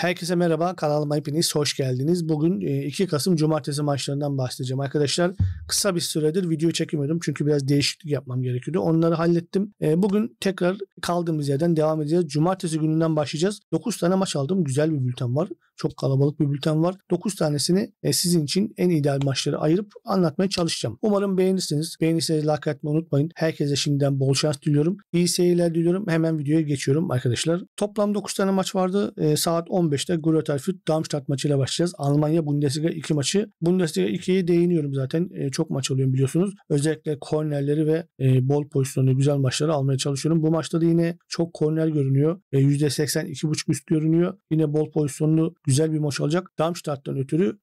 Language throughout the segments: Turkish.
Herkese merhaba, kanalıma hepiniz hoş geldiniz. Bugün 2 Kasım Cumartesi maçlarından bahsedeceğim arkadaşlar. Kısa bir süredir video çekemiyordum çünkü biraz değişiklik yapmam gerekiyordu. Onları hallettim. Bugün tekrar kaldığımız yerden devam edeceğiz. Cumartesi gününden başlayacağız. 9 tane maç aldım. Güzel bir bülten var. Çok kalabalık bir bülten var. 9 tanesini sizin için en ideal maçları ayırıp anlatmaya çalışacağım. Umarım beğenirsiniz. Beğenirseniz like atmayı unutmayın. Herkese şimdiden bol şans diliyorum. İyi seyirler diliyorum. Hemen videoya geçiyorum arkadaşlar. Toplam 9 tane maç vardı. Saat 15'te Greuther Fürth Darmstadt maçıyla başlayacağız. Almanya Bundesliga 2 maçı. Bundesliga 2'ye değiniyorum zaten. Çok maç alıyorum biliyorsunuz. Özellikle kornerleri ve bol pozisyonlu güzel maçları almaya çalışıyorum. Bu maçta da yine çok korner görünüyor. %80 2.5 üst görünüyor. Yine bol pozisyonlu güzel bir maç olacak. Darmstadt'tan ötürü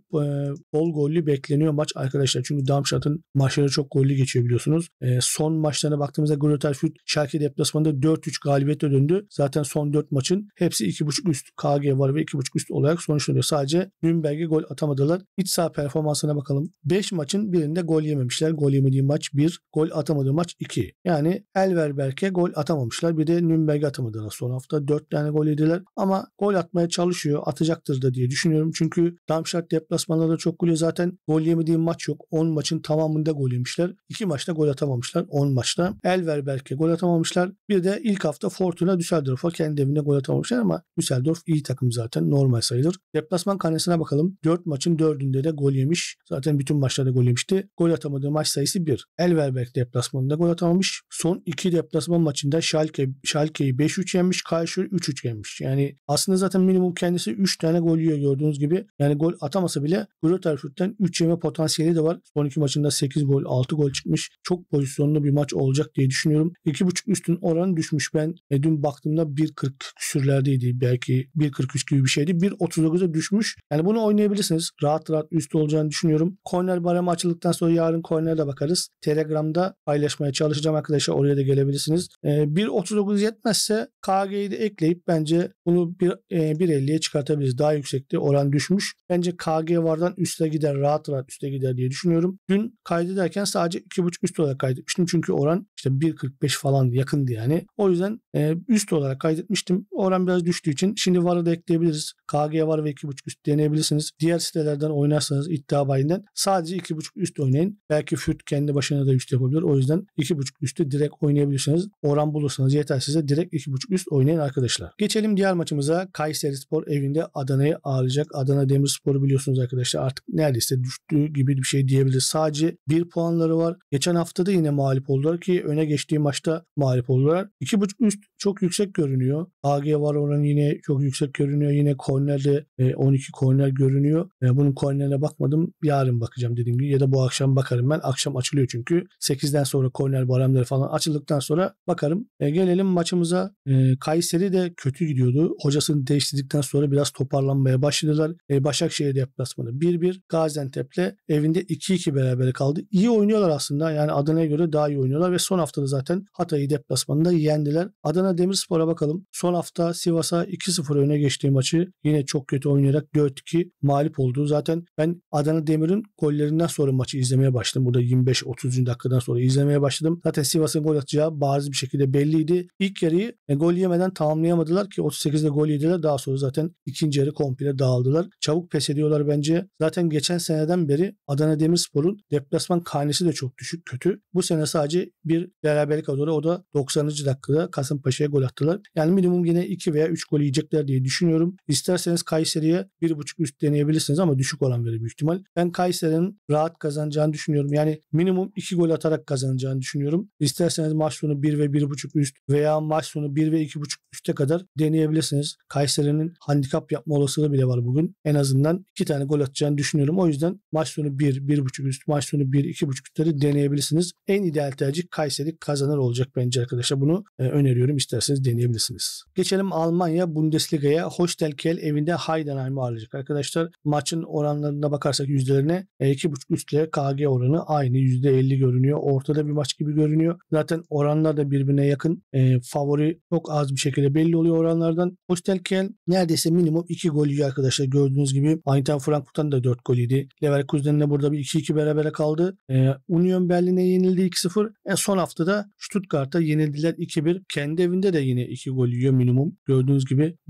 bol gollü bekleniyor maç arkadaşlar. Çünkü Darmstadt'ın maçları çok gollü geçiyor biliyorsunuz. Son maçlarına baktığımızda Greuther Fürth Schalke deplasmanında 4-3 galibiyetle döndü. Zaten son 4 maçın hepsi 2.5 üst. KG var ve 2.5 üst olarak sonuçlanıyor. Sadece Nürnberg'e gol atamadılar. İç saha performansına bakalım. 5 maçın birinde gol yememişler. Gol yemediği maç 1. Gol atamadığı maç 2. Yani Elversberg'e gol atamamışlar. Bir de Nürnberg'e atamadılar. Son hafta 4 tane gol yediler. Ama gol atmaya çalışıyor. Atacaktır da diye düşünüyorum. Çünkü Darmstadt deplasmanlarda çok gol. Zaten gol yemediği maç yok. 10 maçın tamamında gol yemişler. 2 maçta gol atamamışlar. 10 maçta. Elversberg'e gol atamamışlar. Bir de ilk hafta Fortuna Düsseldorf'a kendi evinde gol atamamışlar ama Düsseldorf iyi takım zaten. Normal sayılır. Deplasman karnesine bakalım. 4 maçın 4'ünde de gol yemiş. Zaten bütün maçlarda gol yemişti. Gol atamadığı maç sayısı 1. Elversberg deplasmanında gol atamamış. Son 2 deplasman maçında Schalke'yi 5-3 yenmiş. Karlsruhe 3-3 yenmiş. Yani aslında zaten minimum kendisi 3 tane gol yiyor gördüğünüz gibi. Yani gol atamasa bile Greuther Fürth'ten 3 yeme potansiyeli de var. Son 2 maçında 8 gol 6 gol çıkmış. Çok pozisyonlu bir maç olacak diye düşünüyorum. 2.5 üstün oranı düşmüş. Ben dün baktığımda 1.40 küsürlerdeydi. Belki 1.43 gibi bir şeydi. 1.39'a düşmüş. Yani bunu oynayabilirsiniz. Rahat rahat üst olacağını düşünüyorum. Korner baremi açıldıktan sonra yarın kornere de bakarız. Telegram'da paylaşmaya çalışacağım arkadaşlar. Oraya da gelebilirsiniz. 1.39 yetmezse KG'yi de ekleyip bence bunu 1.50'ye çıkartabiliriz. Daha yüksekti. Oran düşmüş. Bence KG vardan üste gider. Rahat rahat üste gider diye düşünüyorum. Dün kaydederken sadece 2.5 üst olarak kaydetmiştim. Çünkü oran işte 1.45 falan yakındı yani. O yüzden üst olarak kaydetmiştim. Oran biraz düştüğü için şimdi VAR'ı da ekleyebiliriz. KG var ve 2.5 üst deneyebilirsiniz. Diğer sitelerden oynarsanız iddia bayinden sadece 2.5 üst oynayın. Belki Fürth kendi başına da üst yapabilir. O yüzden 2.5 üstü direkt oynayabilirsiniz. Oran bulursanız yeter size direkt 2.5 üst oynayın arkadaşlar. Geçelim diğer maçımıza. Kayserispor evinde Adana'yı ağırlayacak. Adana Demirspor'u biliyorsunuz arkadaşlar artık neredeyse düştüğü gibi bir şey diyebiliriz. Sadece 1 puanları var. Geçen hafta da yine mağlup oldular ki öne geçtiği maçta mağlup oldular. 2.5 üst çok yüksek görünüyor. AG var oranı yine çok yüksek görünüyor. Yine kornerde 12 korner görünüyor. Bunun kornerine bakmadım. Yarın bakacağım dediğim gibi ya da bu akşam bakarım ben. Akşam açılıyor çünkü. 8'den sonra korner baremleri falan açıldıktan sonra bakarım. Gelelim maçımıza. Kayseri de kötü gidiyordu. Hocasını değiştirdikten sonra biraz toparlanmaya başladılar. Başakşehir deplasmanı 1-1. Gaziantep'le evinde 2-2 berabere kaldı. İyi oynuyorlar aslında. Yani Adana'ya göre daha iyi oynuyorlar ve son haftada zaten Hatay'ı deplasmanında yendiler. Adana Demirspor'a bakalım. Son hafta Sivas'a 2-0 öne geçtiği maçı yine çok kötü oynayarak 4-2 mağlup oldu. Zaten ben Adana Demir'in gollerinden sonra maçı izlemeye başladım. Burada 25-30. dakikadan sonra izlemeye başladım. Zaten Sivas'ın gol atacağı bariz bir şekilde belliydi. İlk yarıyı gol yemeden tamamlayamadılar ki 38'de gol yediler. Daha sonra zaten ikinci yarı komple dağıldılar. Çabuk pes ediyorlar bence. Zaten geçen seneden beri Adana Demirspor'un deplasman karnesi de çok düşük, kötü. Bu sene sadece bir beraberlik aldılar. O da 90. dakikada Kasımpaşa'ya gol attılar. Yani minimum yine 2 veya 3 gol yiyecekler diye düşünüyorum. İsterseniz Kayseri'ye 1.5 üst deneyebilirsiniz ama düşük olan böyle büyük ihtimal. Ben Kayseri'nin rahat kazanacağını düşünüyorum. Yani minimum 2 gol atarak kazanacağını düşünüyorum. İsterseniz maç sonu 1 ve 1.5 üst veya maç sonu 1 ve 2.5 üste kadar deneyebilirsiniz. Kayseri'nin handikap yapma olasılığı bile var bugün. En azından 2 tane gol atacağını düşünüyorum. O yüzden maç sonu 1, 1.5 üst, maç sonu 1, 2.5 üstleri deneyebilirsiniz. En ideal tercih Kayseri kazanır olacak bence arkadaşlar. Bunu öneriyorum. İsterseniz deneyebilirsiniz. Geçelim Almanya Bundesliga'ya. Holstein Kiel evinde Heidenheim'i ağırlayacak arkadaşlar. Maçın oranlarına bakarsak yüzdelerine 2.5 üstle KG oranı aynı %50 görünüyor. Ortada bir maç gibi görünüyor. Zaten oranlar da birbirine yakın. Favori çok az bir şekilde belli oluyor oranlardan. Holstein Kiel neredeyse minimum 2 gol yiyor arkadaşlar. Gördüğünüz gibi Eintracht Frankfurt'tan da 4 gol yedi. Leverkusen'le burada bir 2-2 berabere kaldı. Union Berlin'e yenildi 2-0. Son haftada Stuttgart'a yenildiler 2-1. Kendi evinde de yine 2 gol yiyor minimum. Gördüğünüz gibi Wolfsburg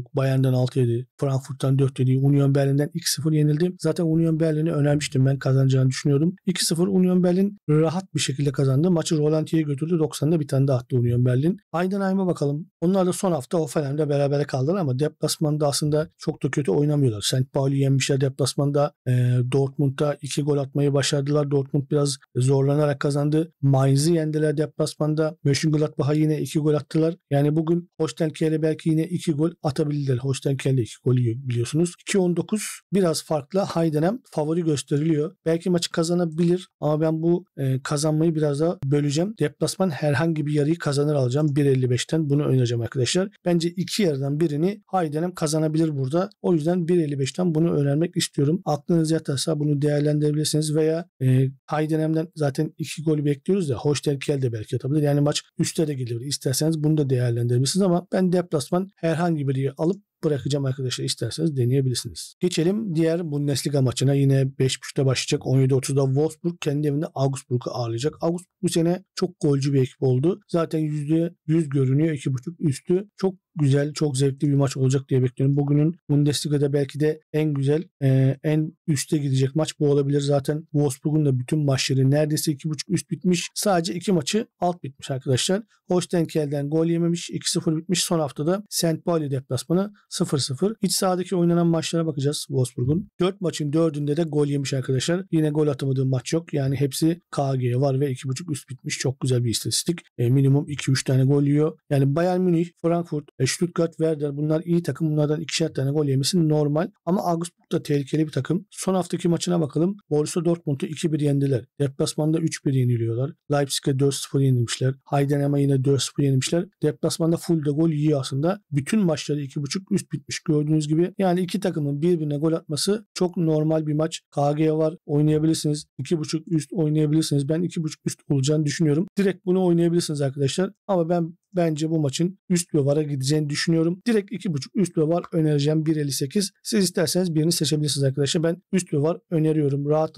bulduk. Bayern'den 6 yedi. Frankfurt'tan 4 yedi. Union Berlin'den 2-0 yenildi. Zaten Union Berlin'i önermiştim. Ben kazanacağını düşünüyordum. 2-0 Union Berlin rahat bir şekilde kazandı. Maçı Rolanti'ye götürdü. 90'da bir tane daha attı Union Berlin. Heidenheim'e bakalım. Onlar da son hafta Hoffenheim'de berabere kaldılar ama deplasmanda aslında çok da kötü oynamıyorlar. St. Pauli yenmişler deplasmanda. Dortmund'da 2 gol atmayı başardılar. Dortmund biraz zorlanarak kazandı. Mainz'i yendiler deplasmanda. Mönchengladbach'a yine 2 gol attılar. Yani bugün Holstein Kiel'e belki yine 2 gol atabilirler. Holstein Kiel'de 2 gol biliyorsunuz. 2-19 biraz farklı. Heidenheim favori gösteriliyor. Belki maçı kazanabilir ama ben bu kazanmayı biraz daha böleceğim. Deplasman herhangi bir yarıyı kazanır alacağım. 1.55'ten bunu önereceğim arkadaşlar. Bence iki yarıdan birini Heidenheim kazanabilir burada. O yüzden 1.55'ten bunu önermek istiyorum. Aklınız yatarsa bunu değerlendirebilirsiniz veya Heidenheim'den zaten 2 gol bekliyoruz ya. Holstein Kiel de belki atabilir. Yani maç üstte de gelir. İsterseniz bunu da değerlendirebilirsiniz ama ben deplasman herhangi biri alıp bırakacağım arkadaşlar. İsterseniz deneyebilirsiniz. Geçelim diğer Bundesliga maçına. Yine 5.30'da başlayacak. 17.30'da Wolfsburg kendi evinde Augsburg'u ağırlayacak. Augsburg bu sene çok golcü bir ekip oldu. Zaten %100 görünüyor. 2.5 üstü. Çok güzel, çok zevkli bir maç olacak diye bekliyorum. Bugünün Bundesliga'da belki de en güzel, en üste gidecek maç bu olabilir. Zaten Wolfsburg'un da bütün maçları neredeyse 2.5 üst bitmiş. Sadece 2 maçı alt bitmiş arkadaşlar. Holstein Kiel'den gol yememiş. 2-0 bitmiş. Son haftada St. Pauli deplasmanı 0-0. İç sahadaki oynanan maçlara bakacağız Wolfsburg'un. 4 maçın 4'ünde de gol yemiş arkadaşlar. Yine gol atamadığı maç yok. Yani hepsi KG var ve 2.5 üst bitmiş. Çok güzel bir istatistik. Minimum 2-3 tane gol yiyor. Yani Bayern Münih, Frankfurt, Stuttgart, Werder bunlar iyi takım. Bunlardan 2'şer tane gol yemesi normal. Ama Augsburg da tehlikeli bir takım. Son haftaki maçına bakalım. Borussia Dortmund'u 2-1 yendiler. Deplasmanda 3-1 yeniliyorlar. Leipzig'e 4-0 yenilmişler. Heidenheim'e yine 4-0 yenilmişler. Deplasmanda full de gol yiyor aslında. Bütün maçları 2.5 üst bitmiş gördüğünüz gibi. Yani iki takımın birbirine gol atması çok normal bir maç. KG var. Oynayabilirsiniz. 2.5 üst oynayabilirsiniz. Ben 2.5 üst olacağını düşünüyorum. Direkt bunu oynayabilirsiniz arkadaşlar. Ama bence bu maçın üst ve vara gideceğini düşünüyorum. Direkt 2.5 üst ve var önereceğim 1.58. Siz isterseniz birini seçebilirsiniz arkadaşlar. Ben üst ve var öneriyorum. Rahat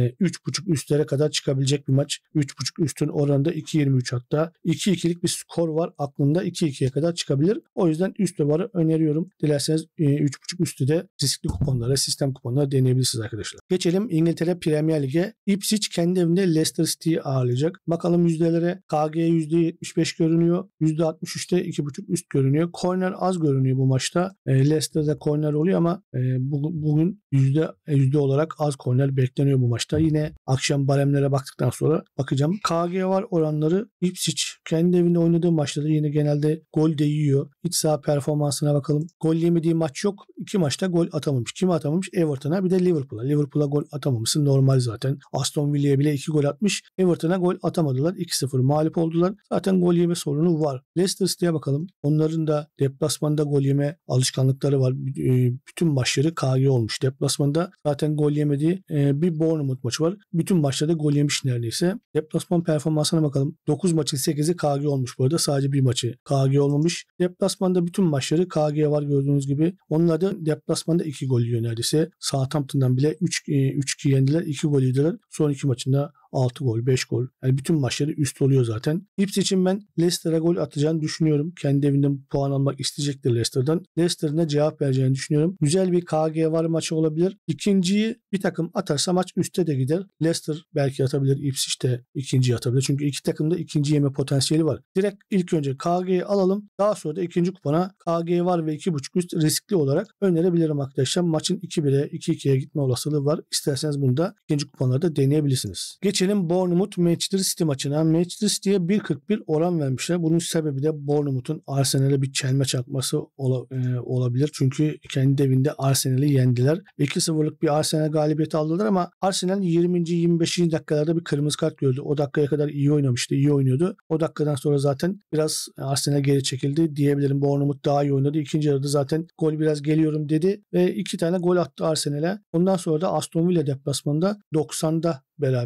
3.5 üstlere kadar çıkabilecek bir maç. 3.5 üstün oranında 2.23 hatta. 2-2'lik bir skor var aklımda. 2-2'ye kadar çıkabilir. O yüzden üst ve varı öneriyorum. Dilerseniz 3.5 üstü de riskli kuponlara, sistem kuponlara deneyebilirsiniz arkadaşlar. Geçelim İngiltere Premier Lig'e. Ipswich kendi evinde Leicester City'yi ağırlayacak. Bakalım yüzdelere. KG %75 görünüyor. %63'te 2.5 üst görünüyor. Korner az görünüyor bu maçta. Leicester'da korner oluyor ama bugün yüzde olarak az korner bekleniyor bu maçta. Yine akşam baremlere baktıktan sonra bakacağım. KG var oranları. Ipswich kendi evinde oynadığı maçlarda yine genelde gol de yiyor. İç saha performansına bakalım. Gol yemediği maç yok. 2 maçta gol atamamış. Kime atamamış? Everton'a bir de Liverpool'a. Liverpool'a gol atamamışsın normal zaten. Aston Villa'ya bile 2 gol atmış. Everton'a gol atamadılar. 2-0 mağlup oldular. Zaten gol yeme sorunu var. Leicester City'ye bakalım. Onların da deplasmanda gol yeme alışkanlıkları var. Bütün maçları KG olmuş. Deplasmanda zaten gol yemediği bir Bournemouth maçı var. Bütün maçlarda gol yemiş neredeyse. Deplasman performansına bakalım. 9 maçın 8'i KG olmuş bu arada. Sadece bir maçı KG olmamış. Deplasmanda bütün maçları KG var gördüğünüz gibi. Onlar da deplasmanda 2 gol yiyor neredeyse. Southampton'dan bile 3-2 yendiler. 2 gol yediler. Son 2 maçında 6 gol, 5 gol. Yani bütün maçları üst oluyor zaten. Ipswich'in ben Leicester'a gol atacağını düşünüyorum. Kendi evinde puan almak isteyecektir Leicester'dan. Leicester'ın da cevap vereceğini düşünüyorum. Güzel bir KG var maçı olabilir. İkinciyi bir takım atarsa maç üstte de gider. Leicester belki atabilir. Ipswich de ikinciyi atabilir. Çünkü iki takımda ikinci yeme potansiyeli var. Direkt ilk önce KG'yi alalım. Daha sonra da ikinci kupona KG var ve 2.5 üst riskli olarak önerebilirim arkadaşlar. Maçın 2-1'e, 2-2'ye gitme olasılığı var. İsterseniz bunu da ikinci kuponlarda deneyebilirsiniz. Geçelim Bournemouth Manchester City maçına. Manchester City'ye 1.41 oran vermişler. Bunun sebebi de Bournemouth'un Arsenal'e bir çelme çakması olabilir. Çünkü kendi evinde Arsenal'i yendiler. 2-0'lık bir Arsenal galibiyeti aldılar ama Arsenal 20. 25. dakikalarda bir kırmızı kart gördü. O dakikaya kadar iyi oynamıştı, iyi oynuyordu. O dakikadan sonra zaten biraz Arsenal geri çekildi diyebilirim. Bournemouth daha iyi oynadı. İkinci yarıda zaten gol biraz geliyorum dedi ve 2 tane gol attı Arsenal'e. Ondan sonra da Aston Villa deplasmanında 90'da beraberliği buldu.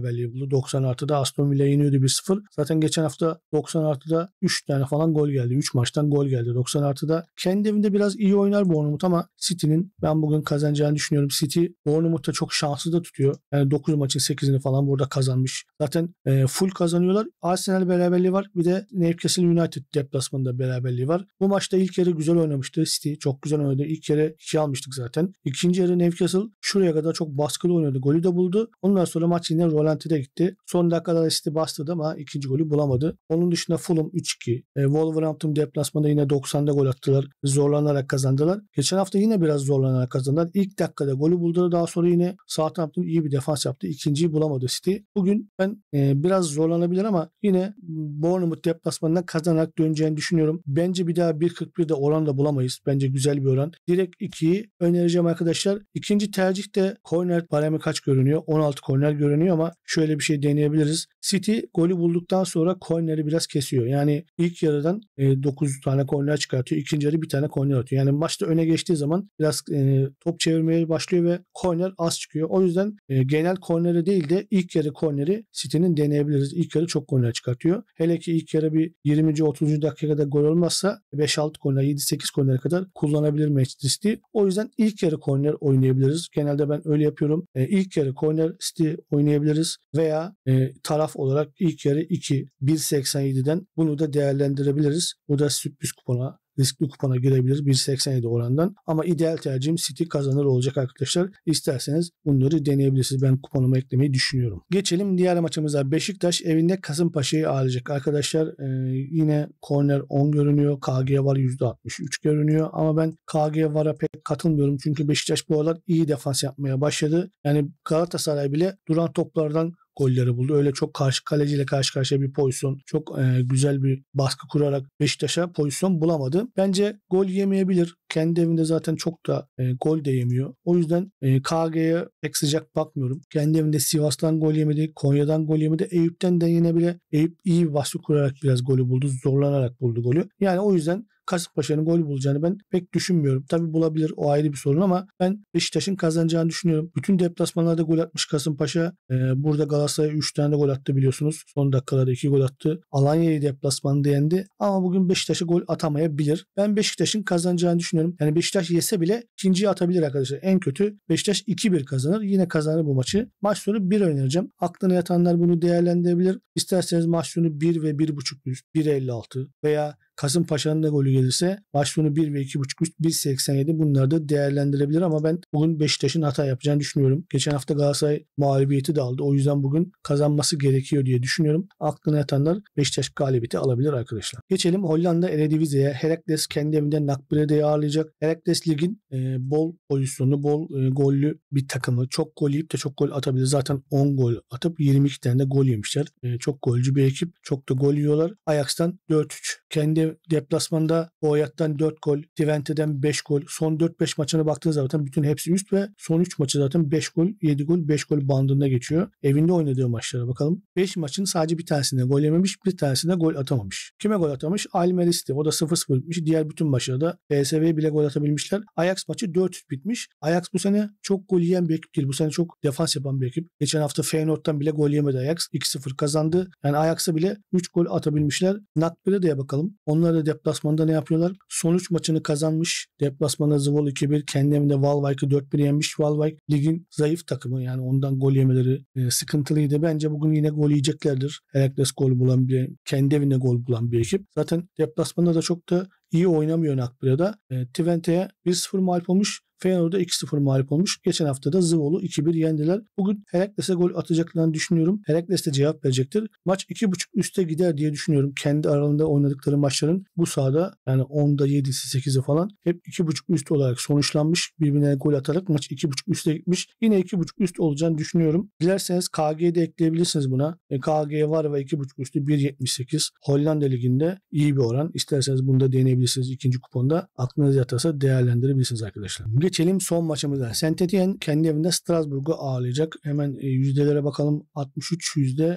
buldu 90 artıda. Aston Villa yeniyordu 1-0. Zaten geçen hafta 90 artıda 3 tane falan gol geldi. 3 maçtan gol geldi 90 artıda. Kendi evinde biraz iyi oynar Bournemouth ama City'nin ben bugün kazanacağını düşünüyorum. City Bournemouth'ta çok şanslı da tutuyor. Yani 9 maçın 8'ini falan burada kazanmış. Zaten full kazanıyorlar. Arsenal beraberliği var. Bir de Newcastle United deplasmanında beraberliği var. Bu maçta ilk yarı güzel oynamıştı City. Çok güzel oynadı. İlk yarı 2 almıştık zaten. İkinci yarı Newcastle şuraya kadar çok baskılı oynadı. Golü de buldu. Ondan sonra maç yine rolantide gitti. Son dakikada City bastırdı ama ikinci golü bulamadı. Onun dışında Fulham 3-2. Wolverhampton deplasmanda yine 90'da gol attılar. Zorlanarak kazandılar. Geçen hafta yine biraz zorlanarak kazandılar. İlk dakikada golü buldular. Daha sonra yine Southampton iyi bir defans yaptı. İkinciyi bulamadı City. Bugün ben biraz zorlanabilir ama yine Bournemouth deplasmanından kazanarak döneceğini düşünüyorum. Bence bir daha 1.41'de oran da bulamayız. Bence güzel bir oran. Direkt 2'yi önereceğim arkadaşlar. İkinci tercih de korner baremi kaç görünüyor? 16 korner görünüyor ama şöyle bir şey deneyebiliriz. City golü bulduktan sonra korneri biraz kesiyor. Yani ilk yarıdan 9 tane korner çıkartıyor. İkinci yarı bir tane korner atıyor. Yani maçta öne geçtiği zaman biraz top çevirmeye başlıyor ve korner az çıkıyor. O yüzden genel korneri değil de ilk yarı korneri City'nin deneyebiliriz. İlk yarı çok korner çıkartıyor. Hele ki ilk yarı bir 20. 30. dakikada gol olmazsa 5-6 korner, 7-8 kornere kadar kullanabilir Manchester City. O yüzden ilk yarı korner oynayabiliriz. Genelde ben öyle yapıyorum. İlk yarı korner City oynayabiliriz veya taraf olarak ilk yarı 2 1.87'den bunu da değerlendirebiliriz. Bu da sürpriz kupona, riskli kupona girebilir 1.87 orandan. Ama ideal tercihim City kazanır olacak arkadaşlar. İsterseniz bunları deneyebilirsiniz. Ben kuponuma eklemeyi düşünüyorum. Geçelim diğer maçımıza. Beşiktaş evinde Kasımpaşa'yı ağırlayacak. Arkadaşlar yine korner 10 görünüyor. KG var %63 görünüyor. Ama ben KG vara pek katılmıyorum. Çünkü Beşiktaş bu aralar iyi defans yapmaya başladı. Yani Galatasaray bile duran toplardan golleri buldu. Öyle çok kaleciyle karşı karşıya bir pozisyon, çok güzel bir baskı kurarak Beşiktaş'a pozisyon bulamadı. Bence gol yemeyebilir. Kendi evinde zaten çok da gol de yemiyor. O yüzden KG'ye pek sıcak bakmıyorum. Kendi evinde Sivas'tan gol yemedi, Konya'dan gol yemedi. Eyüp'ten de yine bile Eyüp iyi bir baskı kurarak biraz golü buldu. Zorlanarak buldu golü. Yani o yüzden Kasımpaşa'nın gol bulacağını ben pek düşünmüyorum. Tabii bulabilir, o ayrı bir sorun ama ben Beşiktaş'ın kazanacağını düşünüyorum. Bütün deplasmanlarda gol atmış Kasımpaşa. Burada Galatasaray 3 tane de gol attı biliyorsunuz. Son dakikalarda 2 gol attı. Alanya'yı deplasmanda yendi. Ama bugün Beşiktaş'a gol atamayabilir. Ben Beşiktaş'ın kazanacağını düşünüyorum. Yani Beşiktaş yese bile ikinciyi atabilir arkadaşlar. En kötü Beşiktaş 2-1 kazanır. Yine kazanır bu maçı. Maç sonu 1 önereceğim. Aklına yatanlar bunu değerlendirebilir. İsterseniz maç sonu 1 ve 1.5 üst 1.56 veya Kasımpaşa'nın da golü gelirse maç sonu 1 ve 2.5 üst 1.87 bunları da değerlendirebilir ama ben bugün Beşiktaş'ın hata yapacağını düşünüyorum. Geçen hafta Galatasaray mağlubiyeti de aldı. O yüzden bugün kazanması gerekiyor diye düşünüyorum. Aklına yatanlar Beşiktaş galibiyeti alabilir arkadaşlar. Geçelim Hollanda Eredivisie'ye. Heracles kendi evinde Nakbire'de ağırlayacak. Heracles ligin bol pozisyonlu, bol gollü bir takımı. Çok gol yiyip de çok gol atabilir. Zaten 10 gol atıp 22 tane de gol yemişler. Çok golcü bir ekip. Çok da gol yiyorlar. Ajax'tan 4-3. Kendi deplasmanda Boyat'tan 4 gol, Twente'den 5 gol. Son 4-5 maçına baktığınız zaten bütün hepsi üst ve son 3 maçı zaten 5 gol, 7 gol, 5 gol bandında geçiyor. Evinde oynadığı maçlara bakalım. 5 maçın sadece bir tanesinde gol yememiş, bir tanesinde gol atamamış. Kime gol atamamış? Almeris'ti. O da 0-0 bitmiş. Diğer bütün maçlarda PSV'ye bile gol atabilmişler. Ajax maçı 4-3 bitmiş. Ajax bu sene çok gol yiyen bir ekip değil. Bu sene çok defans yapan bir ekip. Geçen hafta Feyenoord'dan bile gol yemedi Ajax. 2-0 kazandı. Yani Ajax'a bile 3 gol atabilmişler. Nakbire'ye bakalım. Onlar da deplasmanda ne yapıyorlar? Son 3 maçını kazanmış. Deplasmanda Zwolle 2-1. Kendi evinde Waalwijk'ı 4-1 yenmiş. Waalwijk ligin zayıf takımı. Yani ondan gol yemeleri sıkıntılıydı. Bence bugün yine gol yiyeceklerdir. Heracles gol bulan bir, kendi evinde gol bulan bir ekip. Zaten deplasmanda da çok da iyi oynamıyor Nakbire'de. Twente'ye 1-0 mağlup olmuş. Feyenoord'a 2-0 mağlup olmuş. Geçen hafta da Zwolle 2-1 yendiler. Bugün Herakles'e gol atacaklarını düşünüyorum. Herakles de cevap verecektir. Maç 2.5 üste gider diye düşünüyorum. Kendi aralarında oynadıkları maçların bu sahada yani 10'da 7'si 8'i falan hep 2.5 üst olarak sonuçlanmış. Birbirine gol atarak maç 2.5 üste gitmiş. Yine 2.5 üst olacağını düşünüyorum. Dilerseniz KG'de ekleyebilirsiniz buna. KG var ve 2.5 üstü 1.78. Hollanda Ligi'nde iyi bir oran. İsterseniz bunu da deneyebilirsiniz ikinci kuponda. Aklınız yatarsa değerlendirebilirsiniz arkadaşlar. Geçelim son maçımıza. Saint Etienne kendi evinde Strasbourg'u ağırlayacak. Hemen yüzdelere bakalım. 63 yüzde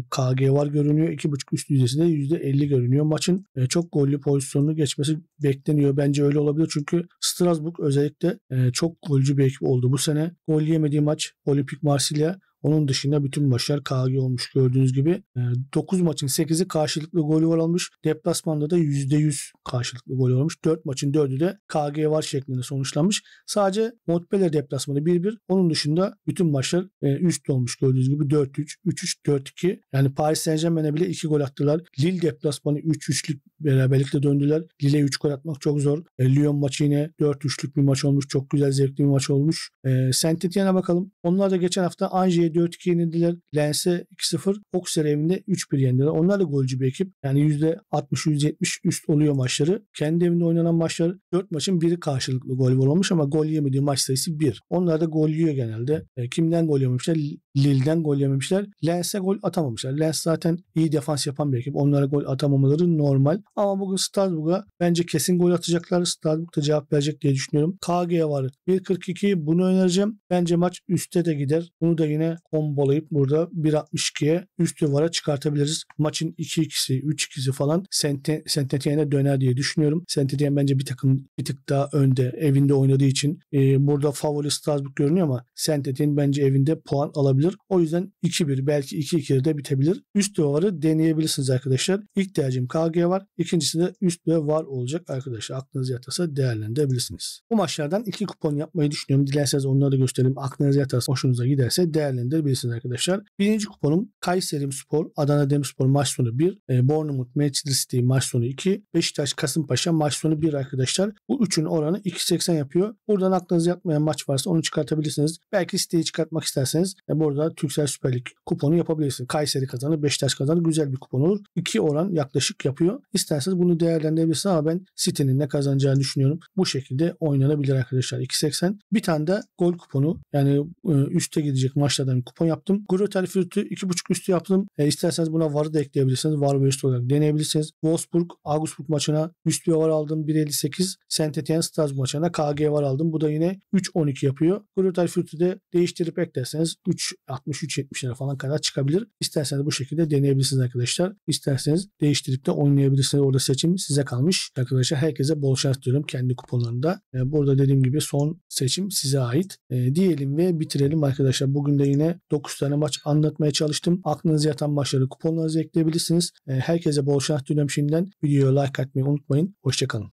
KG var görünüyor. 2.5 üst yüzdesi de %50 görünüyor. Maçın çok gollü pozisyonunu geçmesi bekleniyor. Bence öyle olabilir. Çünkü Strasbourg özellikle çok golcü bir ekip oldu. Bu sene gol yemediği maç Olympique Marsilya. Onun dışında bütün maçlar KG olmuş gördüğünüz gibi. 9 maçın 8'i karşılıklı golü var olmuş. Deplasmanda da %100 karşılıklı golü olmuş. 4 maçın 4'ü de KG var şeklinde sonuçlanmış. Sadece Montpellier deplasmanı 1-1. Onun dışında bütün maçlar üst olmuş gördüğünüz gibi 4-3, 3-3, 4-2. Yani Paris Saint-Germain'e bile 2 gol attılar. Lille deplasmanı 3-3'lük beraberlikle döndüler. Lille'e 3 gol atmak çok zor. Lyon maçı yine 4-3'lük bir maç olmuş. Çok güzel, zevkli bir maç olmuş. Saint-Étienne'e bakalım. Onlar da geçen hafta Angiers'e 4-2 yenildiler. Lens'e 2-0. Auxerre evinde 3-1 yendiler. Onlar da golcü bir ekip. Yani %60-%70 üst oluyor maçları. Kendi evinde oynanan maçlar 4 maçın biri karşılıklı gol olmuş ama gol yemediği maç sayısı 1. Onlar da gol yiyor genelde. Kimden gol yememişler? Lille'den gol yememişler. Lens'e gol atamamışlar. Lens zaten iyi defans yapan bir ekip. Onlara gol atamamaları normal. Ama bugün Strasbourg'a bence kesin gol atacaklar. Strasbourg da cevap verecek diye düşünüyorum. KG var. 1.42 bunu önereceğim. Bence maç üste de gider. Bunu da yine kombolayıp burada 1.62'ye üstü vara çıkartabiliriz. Maçın 2-2'si, 3-2'si falan Saint-Étienne'e döner diye düşünüyorum. Saint-Étienne bence bir tık daha önde. Evinde oynadığı için burada favori Strasbourg görünüyor ama Saint-Étienne bence evinde puan alabilir. O yüzden 2-1 belki 2-2'de de bitebilir. Üst ve varı deneyebilirsiniz arkadaşlar. İlk tercihim KG var. İkincisi de üst ve var olacak arkadaşlar. Aklınız yatarsa değerlendirebilirsiniz. Bu maçlardan 2 kupon yapmayı düşünüyorum. Dilerseniz onları da göstereyim. Aklınız yatarsa, hoşunuza giderse değerlendirebilirsiniz arkadaşlar. Birinci kuponum Kayserispor, Adana Demirspor maç sonu 1, Bournemouth Manchester City maç sonu 2, Beşiktaş Kasımpaşa maç sonu 1 arkadaşlar. Bu üçünün oranı 2.80 yapıyor. Buradan aklınız yatmayan maç varsa onu çıkartabilirsiniz. Belki City'yi çıkartmak isterseniz burada Türksel Süper Lig kuponu yapabilirsiniz. Kayseri kazanır, Beşiktaş kazanır. Güzel bir kupon olur. 2 oran yaklaşık yapıyor. İsterseniz bunu değerlendirebilirsiniz ama ben City'nin ne kazanacağını düşünüyorum. Bu şekilde oynanabilir arkadaşlar. 2.80. Bir tane de gol kuponu, yani üste gidecek maçlardan kupon yaptım. Greuther Fürth'ü 2.5 üstü yaptım. İsterseniz buna VAR'ı da ekleyebilirsiniz. VAR ve üst olarak deneyebilirsiniz. Wolfsburg Augsburg maçına üst bir VAR aldım. 1.58. Saint-Étienne Strasbourg maçına KG VAR aldım. Bu da yine 3.12 yapıyor. Greuther Fürth'ü de değiştirip eklerseniz 3.60-3.70'lere falan kadar çıkabilir. İsterseniz bu şekilde deneyebilirsiniz arkadaşlar. İsterseniz değiştirip de oynayabilirsiniz. Orada seçim size kalmış. Arkadaşlar herkese bol şans diliyorum kendi kuponlarında. Burada dediğim gibi son seçim size ait. Diyelim ve bitirelim arkadaşlar. Bugün de yine 9 tane maç anlatmaya çalıştım. Aklınıza yatan maçları kuponlarınıza ekleyebilirsiniz. Herkese bol şans diliyorum şimdiden. Videoya like atmayı unutmayın. Hoşçakalın.